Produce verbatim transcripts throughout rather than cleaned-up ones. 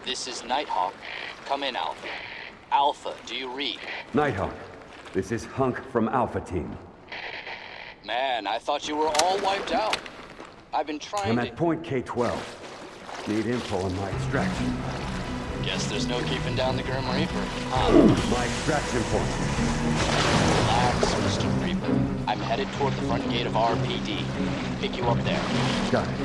This is Nighthawk. Come in, Alpha. Alpha, do you read? Nighthawk, this is Hunk from Alpha Team. Man, I thought you were all wiped out. I've been trying I'm to... at point K twelve. Need info on my extraction. Guess there's no keeping down the Grim Reaper, huh? My extraction point. Relax, Mister Reaper. I'm headed toward the front gate of R P D. Pick you up there. Got it.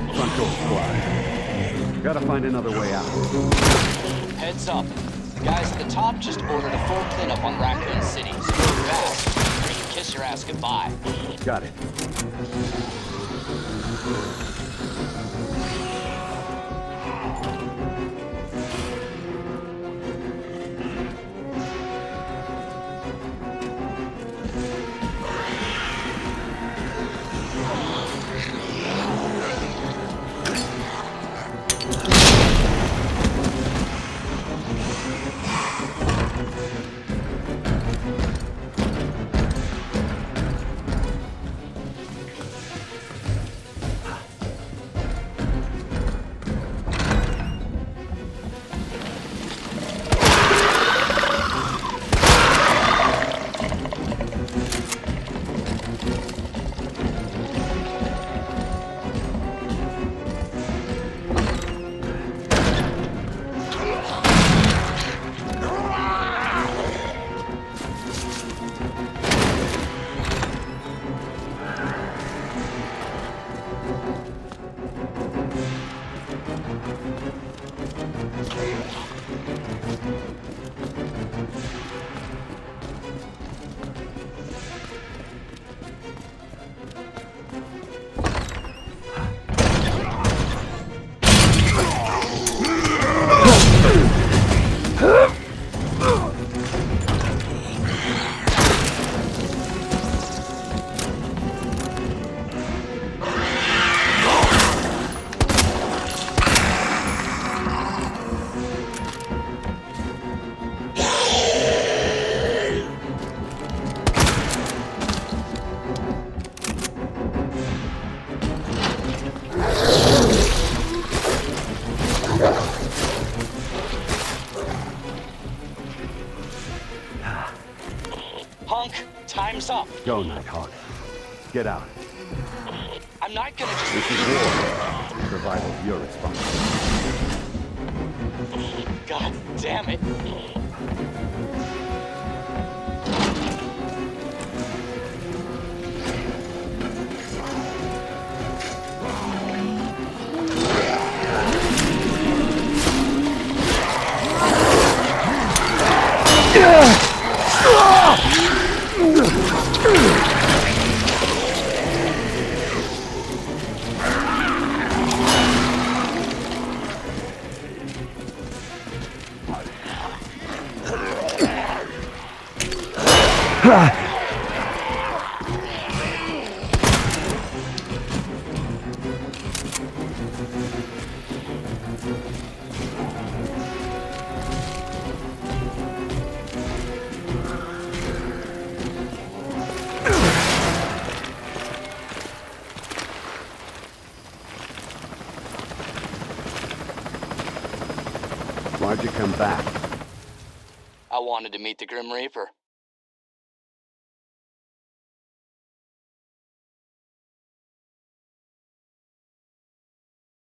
Front door squad. Gotta find another way out. Heads up. The guys at the top just ordered a full cleanup on Raccoon City, so move fast, or you can kiss your ass goodbye. Got it. Punk, time's up. Go, Nighthawk. Get out. I'm not gonna just... This is war. Survival's your responsibility. God damn it. Why'd you come back? I wanted to meet the Grim Reaper.